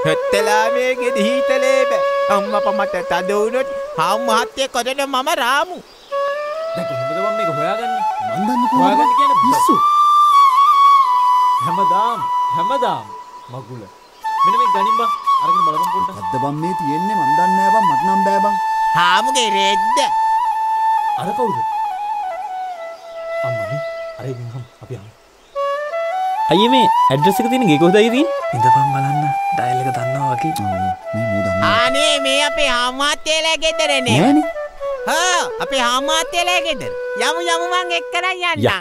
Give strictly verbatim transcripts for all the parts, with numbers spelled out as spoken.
හෙත්තලා මේ ගෙඩි හිතලේ බෑ. අම්මා පමට තද වුණොත් හාමු මහත්තයා කොටන මම රාමු. දැන් කොහොමද මම මේක හොයාගන්නේ? මන් දන්නේ කොහොමද? හොයාගන්න කියන්නේ පිස්සු. හැමදාම හැමදාම මගුල. මෙන්න මේ ගනින් බං. අරගෙන බලපන් පොඩ්ඩක්. අද්ද බම් මේ තියෙන්නේ මන් දන්නේ නෑ බං මට නම් බෑ බං. හාමුගේ රෙද්ද. අර කවුද? අම්මනේ. අර ඉතින් හම් අපි යමු. අයියේ මේ ඇඩ්‍රස් එක තියෙන ගේ කොහෙද අයියේ තියෙන්නේ? ඉඳපන් බලන්න. ඩයල් එක දන්නවා වගේ. මේ මූ දන්නේ. ආනේ මේ අපේ හාමු මහත්තයාලා ගෙදරනේ. නෑනේ. හා අපේ හාමු මහත්තයාලා ගෙදර. යමු යමු මං එක්කරන් යන්නම්.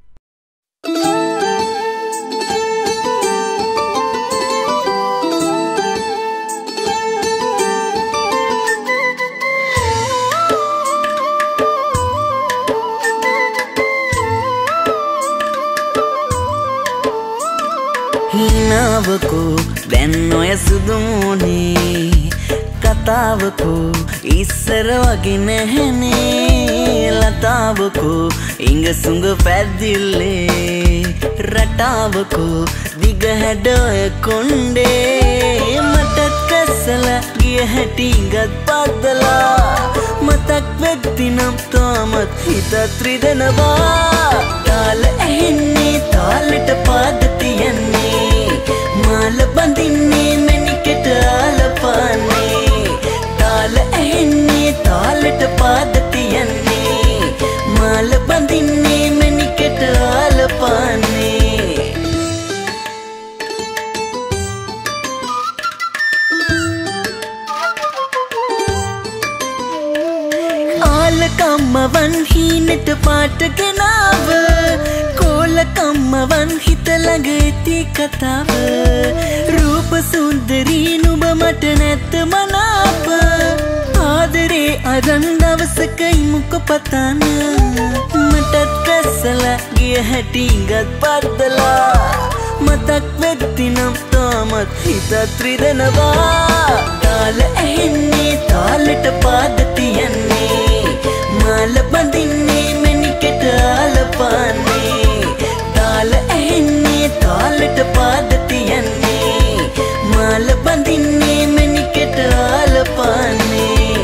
හිනාවකෝ දැන් ඔය සුදුමුනේ කතාවකෝ ඉස්සර වගේ නැහැනේ ලතාවකෝ ඉංග සුඟ පැද්දිල්ලේ රටාවකෝ දිග හැඩ ඔය කොණ්ඩේ මටත් කැස්සලා ගිය හැටි ඉඟත් පද්දලා මතක් වෙද්දි නම් තාමත් හිතත් රිදෙනවා තාල ඇහෙන්නේ තාලෙට පාද තියන්නේ මාල බඳින්නේ මැණිකට ආලපානේ තාල ඇහෙන්නේ තාලෙට පාද තියන්නේ මාල බඳින්නේ මැණිකට ආලපානේ ආලකම්මවන් හීනට පාට ගෙනාව කෝලකම්මවන් හිත ළඟ ඇති කතාව රූප සුන්දරී නුඹ මට නැත්ත මනාප ආදරේ අරන් දවසක ඉමුක පතන මටත් කැස්සලා ගිය හැටි ඉඟත් පද්දලා මතක් වෙද්දි නම් තාමත් හිතත් රිදෙනවා තාල ඇහෙන්නේ තාලෙට පාද තියන්නේ මාල බඳින්නේ මැණිකට ආලපානේ තාල ඇහෙන්නේ තාලෙට පාද තියන්නේ මාල බඳින්නේ මැණිකට ආලපානේ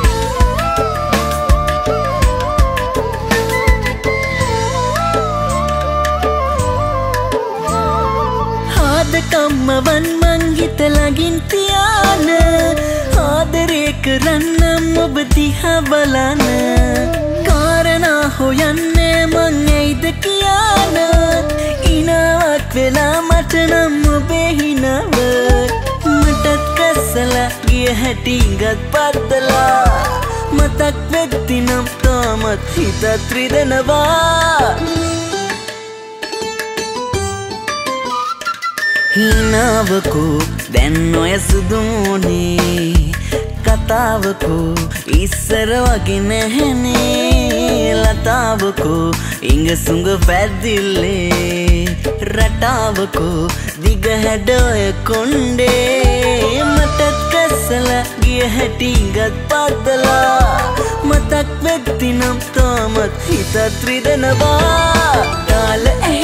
ආදකම්මවන් මං හිත ළඟින් තියාන ආදරේ කරන්නම් ඔබ දිහා බලන කාරණා හොයන්නේ මං ඇයිද කියන ඉනාවක් වෙලා මට නම් ඔබේ හිනව මටත් කැස්සලා ගිය හැටි ඉඟත් පද්දලා මතක් වෙද්දි නම් තාමත් හිතත් රිදෙනවා හිනාවකෝ දැන් ඔය සුදුමුනේ කතාවකෝ ඉස්සර වගේ නැහැනේ ලතාවකෝ ඉංග සුඟ පැද්දිල්ලේ රටාවකෝ දිග හැඩ ඔය කොණ්ඩේ මටත් කැස්සලා ගිය හැටි ඉඟත් පද්දලා මතක් වෙද්දි නම් තාමත් හිතත් රිදෙනවා තාල